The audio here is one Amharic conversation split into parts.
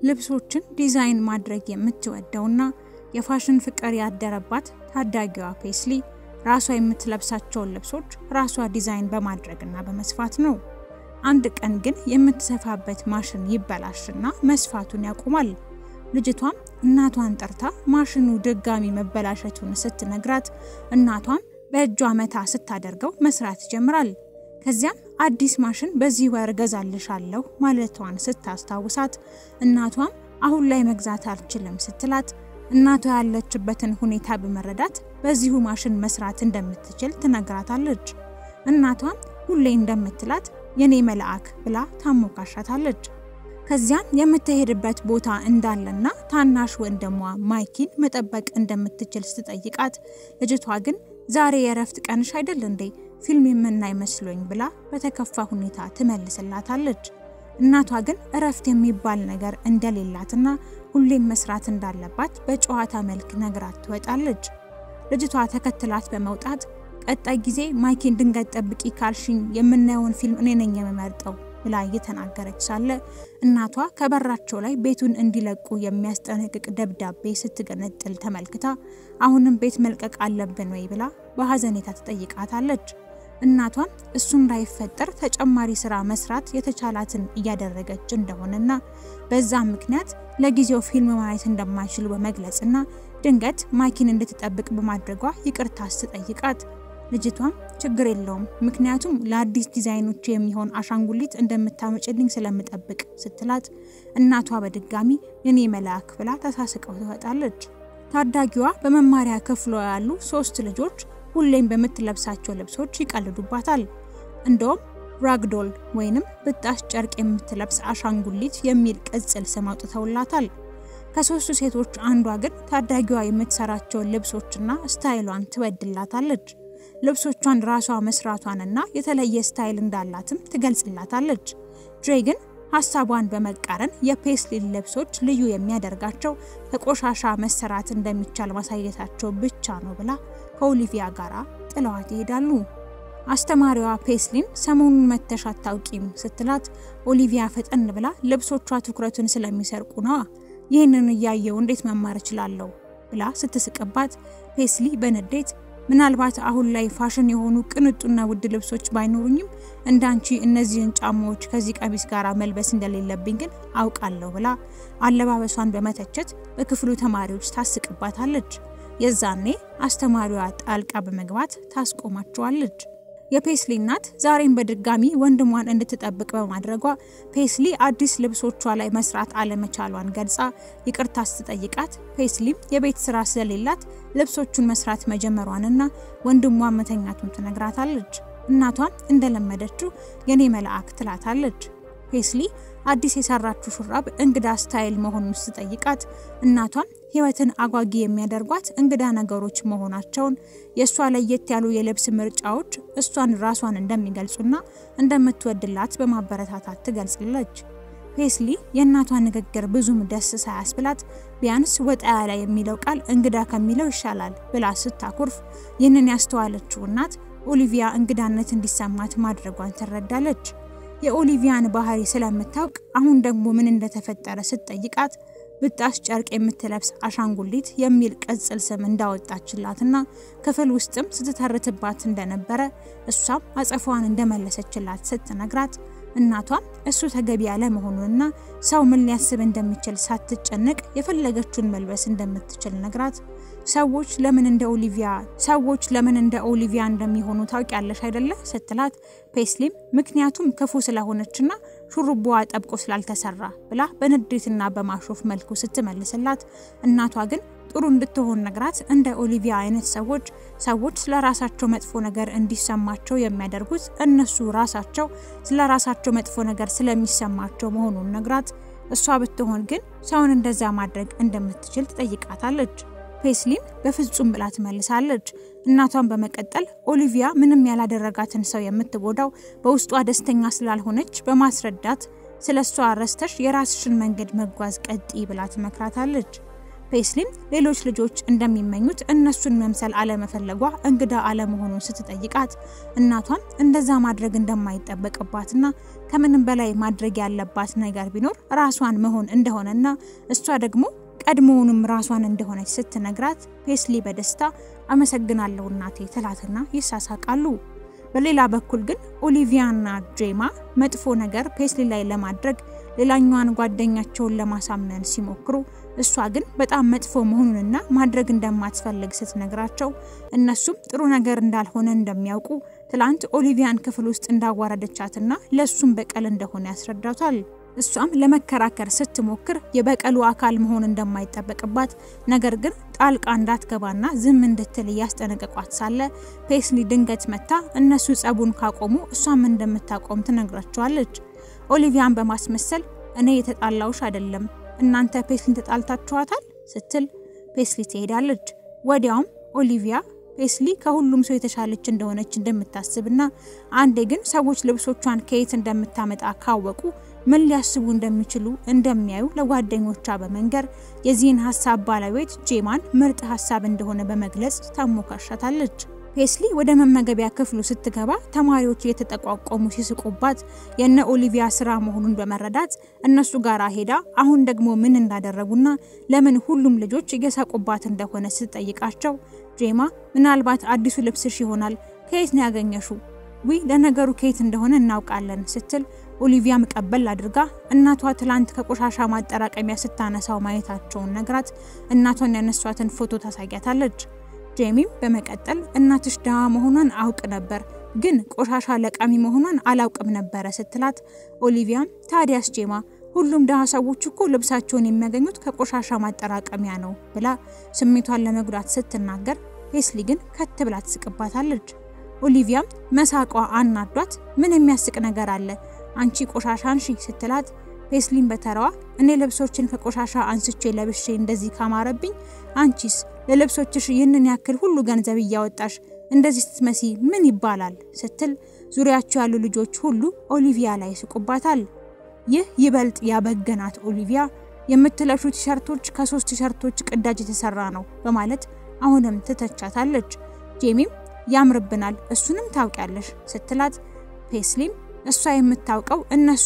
ልብሶችን ዲዛይን ማድረግ የምትወደውና የፋሽን ፍቅር ያደረባት ታዳጊዋ ፔስሊ ራሷ የምትለብሳቸውን ልብሶች ራሷ ዲዛይን በማድረግና በመስፋት ነው። አንድ ቀን ግን የምትሰፋበት ማሽን ይበላሽና መስፋቱን ያቆማል። ልጅቷም እናቷን ጠርታ ማሽኑ ድጋሚ መበላሸቱን ስትነግራት እናቷም በእጇ መታ ስታደርገው መስራት ጀምራል። ከዚያም አዲስ ማሽን በዚህ ወር ገዛልሻለሁ ማለቷን ስታስታውሳት እናቷም አሁን ላይ መግዛት አልችልም ስትላት እናቷ ያለችበትን ሁኔታ በመረዳት በዚሁ ማሽን መስራት እንደምትችል ትነግራታለች። እናቷም ሁሌ እንደምትላት የኔ መልአክ ብላ ታሞካሻታለች። ከዚያም የምትሄድበት ቦታ እንዳለና ታናሽ ወንድሟ ማይኪን መጠበቅ እንደምትችል ስትጠይቃት ልጅቷ ግን ዛሬ የረፍት ቀንሽ አይደል እንዴ ፊልም የምናይ መስሎኝ ብላ በተከፋ ሁኔታ ትመልስላታለች። እናቷ ግን እረፍት የሚባል ነገር እንደሌላትና ሁሌም መስራት እንዳለባት በጨዋታ መልክ ነግራት ትወጣለች። ልጅቷ ተከትላት በመውጣት ቀጣይ ጊዜ ማይኪን ድንገት ጠብቂ ካልሽኝ የምናየውን ፊልም እኔ ነኝ የምመርጠው ብላ እየተናገረች ሳለ እናቷ ከበራቸው ላይ ቤቱን እንዲለቁ የሚያስጠነቅቅ ደብዳቤ ስትገነጥል ተመልክታ አሁንም ቤት መልቀቅ አለብን ወይ ብላ በሐዘኔታ ትጠይቃታለች። እናቷም እሱ እንዳይፈጠር ተጨማሪ ስራ መስራት የተቻላትን እያደረገች እንደሆነና በዛ ምክንያት ለጊዜው ፊልም ማየት እንደማይችሉ በመግለጽና ድንገት ማይኪን እንድትጠብቅ በማድረጓ ይቅርታ ስትጠይቃት ልጅቷም ችግር የለውም ምክንያቱም ለአዲስ ዲዛይኖች የሚሆን አሻንጉሊት እንደምታመጭልኝ ስለምጠብቅ ስትላት እናቷ በድጋሚ የኔ መልአክ ብላ ተሳስቀው ትወጣለች። ታዳጊዋ በመማሪያ ክፍሏ ያሉ 3 ልጆች ሁሌም በመትለብሳቸው ልብሶች ይቀልዱባታል። እንደውም ራግዶል ወይንም ብጣሽ ጨርቅ የምትለብስ አሻንጉሊት የሚል ቅጽል ስም አውጥተውላታል። ከ3 ሴቶች አንዷ ግን ታዳጊዋ የምትሰራቸው ልብሶችና ስታይሏን ትወድላታለች። ልብሶቿን ራሷ መስራቷንና የተለየ ስታይል እንዳላትም ትገልጽላታለች። ድሬ ግን ሐሳቧን በመቃረን የፔስሊ ልብሶች ልዩ የሚያደርጋቸው ከቆሻሻ መሰራት እንደሚቻል ማሳየታቸው ብቻ ነው ብላ ከኦሊቪያ ጋራ ጥለዋት ይሄዳሉ። አስተማሪዋ ፔስሊን ሰሞኑን መተሽ አታውቂም ስትላት ኦሊቪያ ፈጠን ብላ ልብሶቿ ትኩረቱን ስለሚሰርቁ ነው ይሄንን ያየው እንዴት መማር እችላለሁ ብላ ስትስቀባት ፔስሊ በንዴት ምናልባት አሁን ላይ ፋሽን የሆኑ ቅንጡና ውድ ልብሶች ባይኖሩኝም እንዳንቺ እነዚህን ጫማዎች ከዚህ ቀሚስ ጋር መልበስ እንደሌለብኝ ግን አውቃለሁ ብላ አለባበሷን በመተቸት በክፍሉ ተማሪዎች ታስቀባታለች። የዛኔ አስተማሪዋ ጣልቃ በመግባት ታስቆማቸዋለች። የፔስሊ እናት ዛሬም በድጋሚ ወንድሟን እንድትጠብቅ በማድረጓ ፔስሊ አዲስ ልብሶቿ ላይ መስራት አለመቻሏን ገልጻ ይቅርታ ስትጠይቃት ፔስሊም የቤት ስራ ስለሌላት ልብሶቹን መስራት መጀመሯንና ወንድሟ መተኛቱን ትነግራታለች። እናቷም እንደለመደችው የኔ መልአክ ትላታለች። ፔስሊ አዲስ የሰራችው ሹራብ እንግዳ ስታይል መሆኑን ስትጠይቃት እናቷም ህይወትን አጓጊ የሚያደርጓት እንግዳ ነገሮች መሆናቸውን የሷ ለየት ያሉ የልብስ ምርጫዎች እሷን ራሷን እንደሚገልጹና እንደምትወድላት በማበረታታት ትገልጽለች። ፔስሊ የእናቷ ንግግር ብዙም ደስ ሳያስብላት ቢያንስ ወጣ ያለ የሚለው ቃል እንግዳ ከሚለው ይሻላል ብላ ስታኩርፍ ይህንን ያስተዋለችው እናት ኦሊቪያ እንግዳነት እንዲሰማት ማድረጓን ትረዳለች። የኦሊቪያን ባህሪ ስለምታውቅ አሁን ደግሞ ምን እንደተፈጠረ ስትጠይቃት ብጣሽ ጨርቅ የምትለብስ አሻንጉሊት የሚል ቅጽል ስም እንዳወጣችላትና ክፍል ውስጥም ስትተርትባት እንደነበረ እሷም አጸፋዋን እንደመለሰችላት ስትነግራት እናቷም እሱ ተገቢ ያለ መሆኑንና ሰው ምን ሊያስብ እንደሚችል ሳትጨነቅ የፈለገችውን መልበስ እንደምትችል ነግራት ሰዎች ለምን እንደ ኦሊቪያ እንደሚሆኑ ታውቂያለሽ አይደለ ስትላት ፔስሊም ምክንያቱም ክፉ ስለሆነችና ሹሩባዋ ጠብቆ ስላልተሰራ ብላ በንዴትና በማሾፍ መልኩ ስትመልስላት እናቷ ግን ጥሩ እንድትሆን ነግራት እንደ ኦሊቪያ አይነት ሰዎች ስለራሳቸው መጥፎ ነገር እንዲሰማቸው የሚያደርጉት እነሱ ራሳቸው ስለራሳቸው መጥፎ ነገር ስለሚሰማቸው መሆኑን ነግራት እሷ ብትሆን ግን ሰውን እንደዛ ማድረግ እንደምትችል ትጠይቃታለች። ፔስሊም በፍጹም ብላ ትመልሳለች። እናቷን በመቀጠል ኦሊቪያ ምንም ያላደረጋትን ሰው የምትጎዳው በውስጧ ደስተኛ ስላልሆነች በማስረዳት ስለሷ አረስተሽ የራስሽን መንገድ መጓዝ ቀጥይ ብላ ትመክራታለች። ፔስሊም ሌሎች ልጆች እንደሚመኙት እነሱን መምሰል አለመፈለጓ እንግዳ አለመሆኑን ስትጠይቃት እናቷም እንደዛ ማድረግ እንደማይጠበቅባትና ከምንም በላይ ማድረግ ያለባት ነገር ቢኖር ራሷን መሆን እንደሆነና እሷ ደግሞ ቀድሞውንም ራሷን እንደሆነች ስትነግራት ፔስሊ በደስታ አመሰግናለሁ እናቴ ትላትና ይሳሳቃሉ። በሌላ በኩል ግን ኦሊቪያና ጄማ መጥፎ ነገር ፔስሊ ላይ ለማድረግ ሌላኛዋን ጓደኛቸውን ለማሳመን ሲሞክሩ እሷ ግን በጣም መጥፎ መሆኑንና ማድረግ እንደማትፈልግ ስትነግራቸው እነሱም ጥሩ ነገር እንዳልሆነ እንደሚያውቁ ትላንት ኦሊቪያን ክፍል ውስጥ እንዳዋረደቻትና ለሱም በቀል እንደሆነ ያስረዳታል። እሷም ለመከራከር ስትሞክር የበቀሉ አካል መሆን እንደማይጠበቅባት ነገር ግን ጣልቃ እንዳትገባና ዝም እንድትል ያስጠነቀቋት ሳለ ፔስሊ ድንገት መታ እነሱ ጸቡን ካቆሙ እሷም እንደምታቆም ትነግራቸዋለች። ኦሊቪያን በማስመሰል እኔ የተጣላውሽ አይደለም እናንተ ፔስሊን ተጣልታችኋታል ስትል ፔስሊ ትሄዳለች። ወዲያውም ኦሊቪያ ፔስሊ ከሁሉም ሰው የተሻለች እንደሆነች እንደምታስብና አንዴ ግን ሰዎች ልብሶቿን ከየት እንደምታመጣ ካወቁ ምን ሊያስቡ እንደሚችሉ እንደሚያዩ ለጓደኞቿ በመንገር የዚህን ሐሳብ ባለቤት ጄማን ምርጥ ሐሳብ እንደሆነ በመግለጽ ታሞካሻታለች። ፔስሊ ወደ መመገቢያ ክፍሉ ስትገባ ተማሪዎች እየተጠቋቆሙ ሲስቁባት የነ ኦሊቪያ ስራ መሆኑን በመረዳት እነሱ ጋር ሄዳ አሁን ደግሞ ምን እንዳደረጉና ለምን ሁሉም ልጆች እየሳቁባት እንደሆነ ስትጠይቃቸው ጄማ ምናልባት አዲሱ ልብስሽ ይሆናል ከየት ነው ያገኘሽው? ለነገሩ ከየት እንደሆነ እናውቃለን ስትል ኦሊቪያ መቀበል አድርጋ እናቷ ትላንት ከቆሻሻ ማጠራቀሚያ ስታነሳው ማየታቸውን ነግራት እናቷን ያነሷትን ፎቶ ታሳያታለች። ጄሚም በመቀጠል እናትሽ ደሃ መሆኗን አውቅ ነበር ግን ቆሻሻ ለቃሚ መሆኗን አላውቅም ነበር ስትላት ኦሊቪያም ታዲያስ ጄማ ሁሉም ደሃ ሰዎች እኮ ልብሳቸውን የሚያገኙት ከቆሻሻ ማጠራቀሚያ ነው ብላ ስሜቷን ለመጉዳት ስትናገር ፔስሊ ግን ከት ብላ ትስቅባታለች። ኦሊቪያም መሳቋ አናዷት ምን የሚያስቅ ነገር አለ አንቺ ቆሻሻን ስትላት ፔስሊን በተራዋ እኔ ልብሶችን ከቆሻሻ አንስቼ ለብሼ እንደዚህ ካማረብኝ አንቺስ ለልብሶችሽ ይህንን ያክል ሁሉ ገንዘብ ያወጣሽ እንደዚህ ስትመሲ ምን ይባላል ስትል ዙሪያቸው ያሉ ልጆች ሁሉ ኦሊቪያ ላይ ይስቁባታል። ይህ ይበልጥ ያበገናት ኦሊቪያ የምትለብሱት ቲሸርቶች ከ3 ቲሸርቶች ቅዳጅ የተሰራ ነው በማለት አሁንም ትተቻታለች። ጄሚም ያምርብናል እሱንም ታውቂያለሽ ስትላት ፔስሊም እሷ የምታውቀው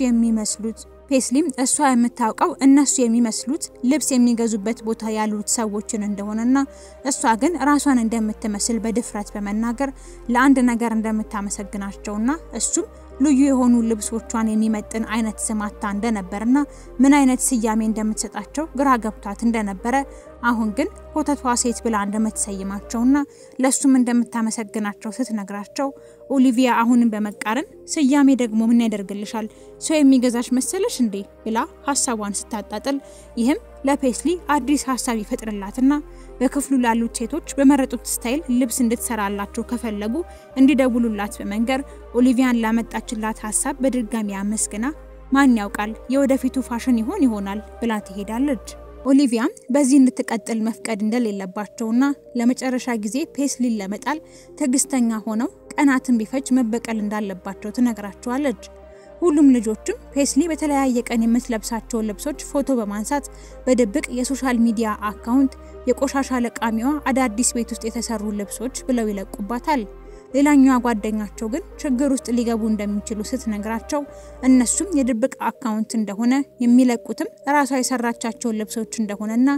እነሱ የሚመስሉት ልብስ የሚገዙበት ቦታ ያሉት ሰዎችን እንደሆነና እሷ ግን ራሷን እንደምትመስል በድፍረት በመናገር ለአንድ ነገር እንደምታመሰግናቸውና እሱም ልዩ የሆኑ ልብሶቿን የሚመጥን አይነት ስማታ እንደነበርና ምን አይነት ስያሜ እንደምትሰጣቸው ግራ ገብቷት እንደነበረ አሁን ግን ሆተቷ ሴት ብላ እንደምትሰይማቸውና ለሱም እንደምታመሰግናቸው ስትነግራቸው ኦሊቪያ አሁንም በመቃረን ስያሜ ደግሞ ምን ያደርግልሻል ሰው የሚገዛሽ መሰለሽ እንዴ ብላ ሐሳቧን ስታጣጥል ይህም ለፔስሊ አዲስ ሐሳብ ይፈጥርላትና በክፍሉ ላሉት ሴቶች በመረጡት ስታይል ልብስ እንድትሰራላቸው ከፈለጉ እንዲደውሉላት በመንገር ኦሊቪያን ላመጣችላት ሐሳብ በድጋሚ አመስግና ማን ያውቃል የወደፊቱ ፋሽን ይሆናል ብላ ትሄዳለች። ኦሊቪያም በዚህ እንድትቀጥል መፍቀድ እንደሌለባቸውና ለመጨረሻ ጊዜ ፔስሊን ለመጣል ትግስተኛ ሆነው ቀናትን ቢፈጅ መበቀል እንዳለባቸው ትነግራቸዋለች። ሁሉም ልጆችም ፔስሊ በተለያየ ቀን የምትለብሳቸው ልብሶች ፎቶ በማንሳት በድብቅ የሶሻል ሚዲያ አካውንት የቆሻሻ ለቃሚዋ አዳዲስ ቤት ውስጥ የተሰሩ ልብሶች ብለው ይለቁባታል። ሌላኛዋ ጓደኛቸው ግን ችግር ውስጥ ሊገቡ እንደሚችሉ ስትነግራቸው እነሱም የድብቅ አካውንት እንደሆነ የሚለቁትም ራሷ የሰራቻቸው ልብሶች እንደሆነና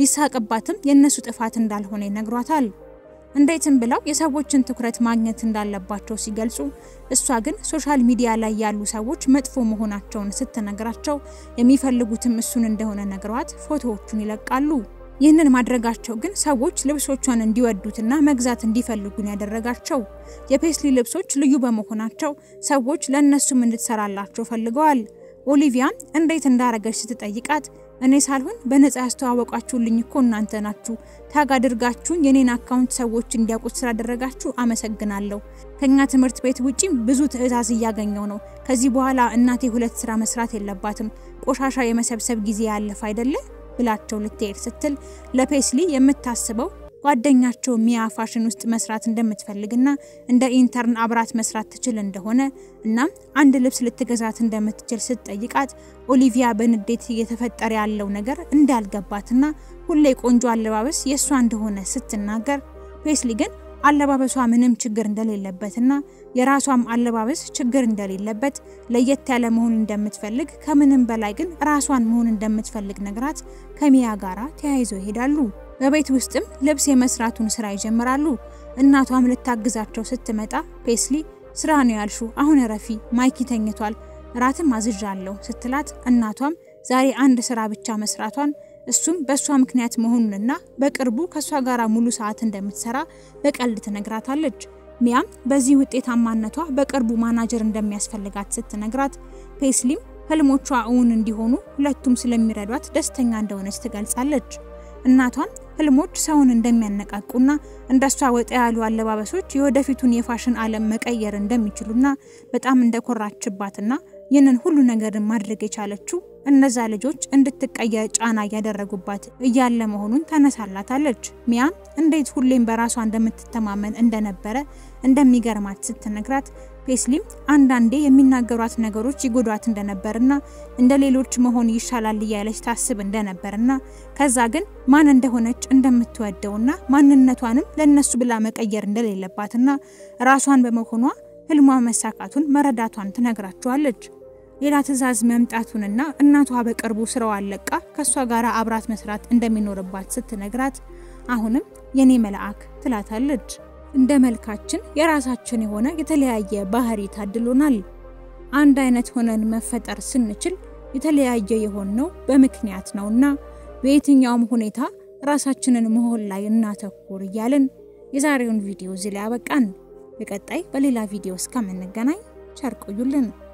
ቢሳቀባትም የነሱ ጥፋት እንዳልሆነ ይነግሯታል። እንዴትም ብለው የሰዎችን ትኩረት ማግኘት እንዳለባቸው ሲገልጹ እሷ ግን ሶሻል ሚዲያ ላይ ያሉ ሰዎች መጥፎ መሆናቸውን ስትነግራቸው የሚፈልጉትም እሱን እንደሆነ ነግሯት ፎቶዎቹን ይለቃሉ። ይህንን ማድረጋቸው ግን ሰዎች ልብሶቿን እንዲወዱትና መግዛት እንዲፈልጉን ያደረጋቸው። የፔስሊ ልብሶች ልዩ በመሆናቸው ሰዎች ለነሱም እንድትሰራላቸው ፈልገዋል። ኦሊቪያ እንዴት እንዳረገች ስትጠይቃት እኔ ሳልሆን በነፃ ያስተዋወቃችሁልኝ እኮ እናንተ ናችሁ ታግ አድርጋችሁ የኔን አካውንት ሰዎች እንዲያውቁት ስላደረጋችሁ አመሰግናለሁ። ከኛ ትምህርት ቤት ውጪ ብዙ ትዕዛዝ ያገኘው ነው። ከዚህ በኋላ እናቴ 2 ስራ መስራት የለባትም ቆሻሻ የመሰብሰብ ጊዜ ያለፈ አይደለ ብላቸው ልትሄድ ስትል ለፔስሊ የምታስበው ጓደኛቸው ሚያ ፋሽን ውስጥ መስራት እንደምትፈልግና እንደ ኢንተርን አብራት መስራት ትችል እንደሆነ እና አንድ ልብስ ልትገዛት እንደምትችል ስትጠይቃት ኦሊቪያ በንዴት እየተፈጠረ ያለው ነገር እንዳልገባትና ሁሌ ቆንጆ አለባበስ የሷ እንደሆነ ስትናገር ፔስሊ ግን አለባበሷ ምንም ችግር እንደሌለበትና የራሷም አለባበስ ችግር እንደሌለበት ለየት ያለ መሆን እንደምትፈልግ ከምንም በላይ ግን ራሷን መሆን እንደምትፈልግ ነግራት ከሚያ ጋራ ተያይዘው ይሄዳሉ። በቤት ውስጥም ልብስ የመስራቱን ስራ ይጀምራሉ። እናቷም ልታግዛቸው ስትመጣ ፔስሊ ስራ ነው ያልሹ አሁን ረፊ ማይኪ ተኝቷል ራትም አዝዣለሁ ስትላት እናቷም ዛሬ አንድ ስራ ብቻ መስራቷን እሱም በሷ ምክንያት መሆኑንና በቅርቡ ከሷ ጋራ ሙሉ ሰዓት እንደምትሰራ በቀልድ ትነግራታለች። ሚያም በዚህ ውጤታማነቷ በቅርቡ ማናጀር እንደሚያስፈልጋት ስትነግራት ፔስሊም ህልሞቿ እውን እንዲሆኑ ሁለቱም ስለሚረዷት ደስተኛ እንደሆነች ትገልጻለች። እናቷም ህልሞች ሰውን እንደሚያነቃቁና እንደሷ ወጣ ያሉ አለባበሶች የወደፊቱን የፋሽን ዓለም መቀየር እንደሚችሉና በጣም እንደኮራችባትና ይህንን ሁሉ ነገር ማድረግ የቻለችው እነዛ ልጆች እንድትቀየር ጫና ያደረጉባት እያለ መሆኑን ተነሳላታለች። ሚያም እንዴት ሁሌም በራሷ እንደምትተማመን እንደነበረ እንደሚገርማት ስትነግራት ፔስሊም አንዳንዴ የሚናገሯት ነገሮች ይጎዷት እንደነበርና እንደሌሎች መሆን ይሻላል እያለች ታስብ እንደነበርና ከዛ ግን ማን እንደሆነች እንደምትወደውና ማንነቷንም ለነሱ ብላ መቀየር እንደሌለባትና ራሷን በመሆኗ ህልሟ መሳካቱን መረዳቷን ትነግራቸዋለች። ሌላ ትዕዛዝ መምጣቱንና እናቷ በቅርቡ ስራው አለቃ ከሷ ጋራ አብራት መስራት እንደሚኖርባት ስትነግራት አሁንም የኔ መልአክ ትላታለች። እንደ መልካችን የራሳችን የሆነ የተለያየ ባህሪ ታድሎናል። አንድ አይነት ሆነን መፈጠር ስንችል የተለያየ የሆነው በምክንያት ነውና በየትኛውም ሁኔታ ራሳችንን መሆን ላይ እናተኩር እያልን የዛሬውን ቪዲዮ እዚህ ላይ አበቃን። በቀጣይ በሌላ ቪዲዮ እስከምንገናኝ ቸር ቆዩልን።